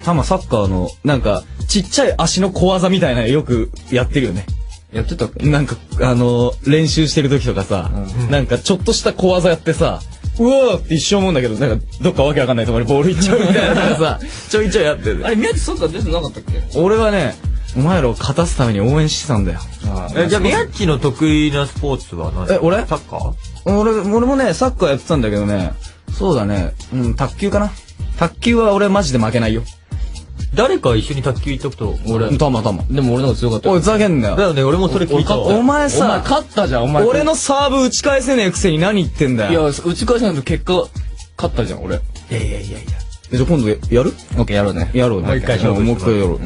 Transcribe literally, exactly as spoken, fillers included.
タマサッカーの、なんか、ちっちゃい足の小技みたいなのよくやってるよね。 やってたっけ？ なんか、あのー、練習してる時とかさ、うん、なんかちょっとした小技やってさ、うわーって一生思うんだけど、なんかどっかわけわかんないところにボールいっちゃうみたいなのがさ、ちょいちょいやってる。 あれ、宮地サッカー出てなかったっけ？ 俺はね、お前らを勝たすために応援してたんだよ。 え、じゃあ宮地の得意なスポーツは何？ え、俺？ サッカー？ 俺、俺もね、サッカーやってたんだけどね、そうだね、うん、卓球かな。卓球は俺マジで負けないよ。 誰か一緒に卓球行ったこと？ 俺。たまたま。 でも俺の方が強かった。 おい、ふざけんなよ。 だよね、俺もそれ聞いたわ。 お前さ、 お前勝ったじゃん、お前。 俺のサーブ打ち返せねえくせに何言ってんだよ。 いや、打ち返せないと結果、勝ったじゃん、俺。いやいやいやいや。じゃあ今度やる？ オッケー、やろうね。 やろうね。 もう一回勝負もう一回やろう。うん。